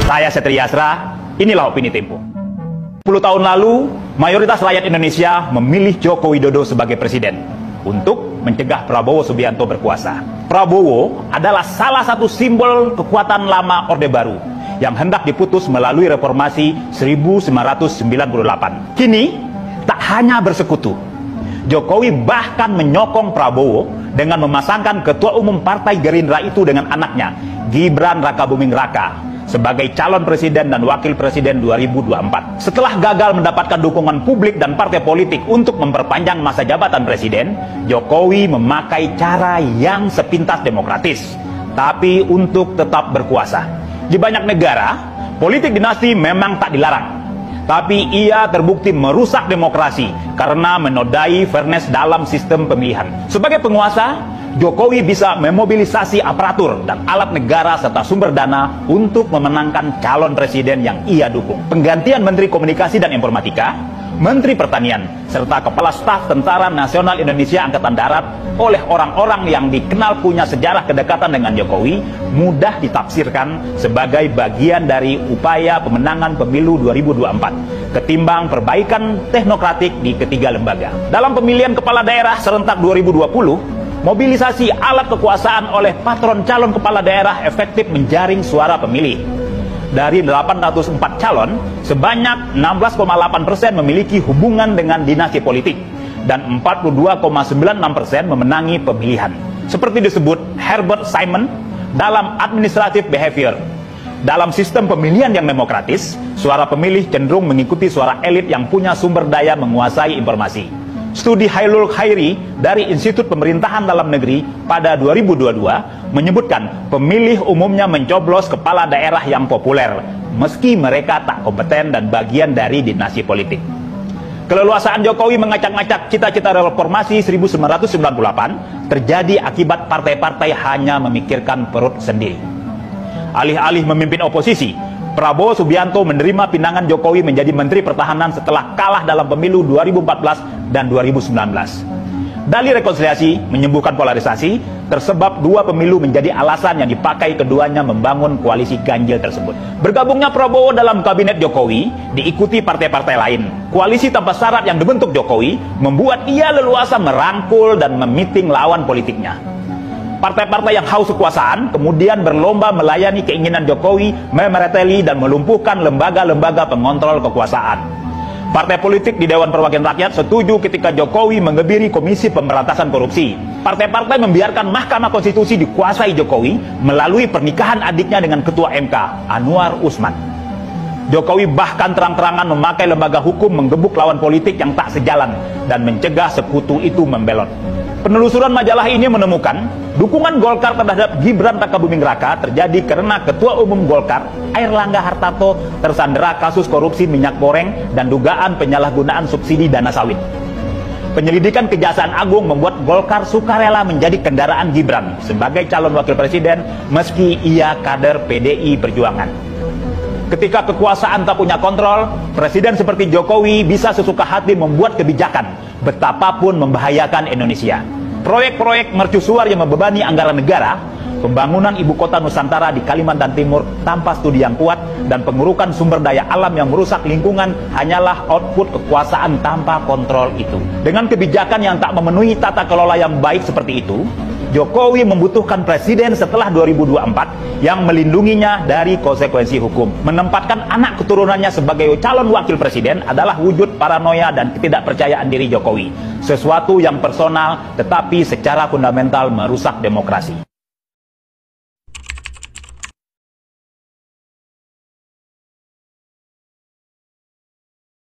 Saya Setri Yasra, inilah Opini Tempo. 10 tahun lalu, mayoritas rakyat Indonesia memilih Joko Widodo sebagai presiden untuk mencegah Prabowo Subianto berkuasa. Prabowo adalah salah satu simbol kekuatan lama Orde Baru yang hendak diputus melalui reformasi 1998. Kini, tak hanya bersekutu, Jokowi bahkan menyokong Prabowo dengan memasangkan Ketua Umum Partai Gerindra itu dengan anaknya, Gibran Rakabuming Raka, sebagai calon presiden dan wakil presiden 2024. Setelah gagal mendapatkan dukungan publik dan partai politik untuk memperpanjang masa jabatan presiden, Jokowi memakai cara yang sepintas demokratis, tapi untuk tetap berkuasa. Di banyak negara, politik dinasti memang tak dilarang, tapi ia terbukti merusak demokrasi karena menodai fairness dalam sistem pemilihan. Sebagai penguasa, Jokowi bisa memobilisasi aparatur dan alat negara serta sumber dana untuk memenangkan calon presiden yang ia dukung. Penggantian Menteri Komunikasi dan Informatika, Menteri Pertanian, serta Kepala Staf Tentara Nasional Indonesia Angkatan Darat oleh orang-orang yang dikenal punya sejarah kedekatan dengan Jokowi mudah ditafsirkan sebagai bagian dari upaya pemenangan pemilu 2024 ketimbang perbaikan teknokratik di ketiga lembaga. Dalam pemilihan kepala daerah serentak 2020, mobilisasi alat kekuasaan oleh patron calon kepala daerah efektif menjaring suara pemilih. Dari 804 calon, sebanyak 16,8% memiliki hubungan dengan dinasti politik dan 42,96% memenangi pemilihan. Seperti disebut Herbert Simon dalam Administrative Behavior. Dalam sistem pemilihan yang demokratis, suara pemilih cenderung mengikuti suara elit yang punya sumber daya menguasai informasi. Studi Hailul Khairi dari Institut Pemerintahan Dalam Negeri pada 2022 menyebutkan pemilih umumnya mencoblos kepala daerah yang populer meski mereka tak kompeten dan bagian dari dinasti politik. Keleluasaan Jokowi mengacak-ngacak cita-cita reformasi 1998 terjadi akibat partai-partai hanya memikirkan perut sendiri. Alih-alih memimpin oposisi, Prabowo Subianto menerima pinangan Jokowi menjadi Menteri Pertahanan setelah kalah dalam pemilu 2014 dan 2019. Dalih rekonsiliasi menyembuhkan polarisasi, tersebab dua pemilu menjadi alasan yang dipakai keduanya membangun koalisi ganjil tersebut. Bergabungnya Prabowo dalam kabinet Jokowi diikuti partai-partai lain. Koalisi tanpa syarat yang dibentuk Jokowi membuat ia leluasa merangkul dan memiting lawan politiknya. Partai-partai yang haus kekuasaan kemudian berlomba melayani keinginan Jokowi memereteli dan melumpuhkan lembaga-lembaga pengontrol kekuasaan. Partai politik di Dewan Perwakilan Rakyat setuju ketika Jokowi mengebiri Komisi Pemberantasan Korupsi. Partai-partai membiarkan Mahkamah Konstitusi dikuasai Jokowi melalui pernikahan adiknya dengan Ketua MK, Anwar Usman. Jokowi bahkan terang-terangan memakai lembaga hukum menggebuk lawan politik yang tak sejalan dan mencegah sekutu itu membelot. Penelusuran majalah ini menemukan dukungan Golkar terhadap Gibran Rakabuming Raka terjadi karena Ketua Umum Golkar, Airlangga Hartarto, tersandera kasus korupsi minyak goreng dan dugaan penyalahgunaan subsidi dana sawit. Penyelidikan Kejaksaan Agung membuat Golkar sukarela menjadi kendaraan Gibran sebagai calon wakil presiden meski ia kader PDI Perjuangan. Ketika kekuasaan tak punya kontrol, presiden seperti Jokowi bisa sesuka hati membuat kebijakan betapapun membahayakan Indonesia. Proyek-proyek mercusuar yang membebani anggaran negara, pembangunan ibu kota Nusantara di Kalimantan Timur tanpa studi yang kuat, dan pengurukan sumber daya alam yang merusak lingkungan hanyalah output kekuasaan tanpa kontrol itu. Dengan kebijakan yang tak memenuhi tata kelola yang baik seperti itu, Jokowi membutuhkan presiden setelah 2024 yang melindunginya dari konsekuensi hukum. Menempatkan anak keturunannya sebagai calon wakil presiden adalah wujud paranoia dan ketidakpercayaan diri Jokowi. Sesuatu yang personal tetapi secara fundamental merusak demokrasi.